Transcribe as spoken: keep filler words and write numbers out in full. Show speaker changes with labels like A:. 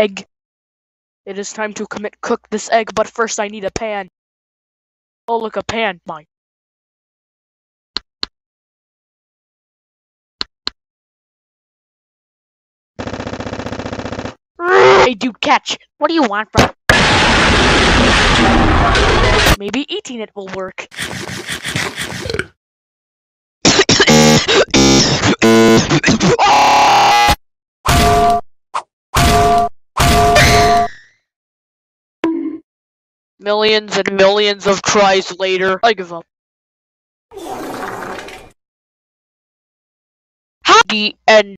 A: egg. It is time to commit cook this egg, but first I need a pan. Oh, look, a pan. Mine. Hey, dude, catch. What do you want from it? Maybe eating it will work. Millions and millions of tries later, I give up. The end.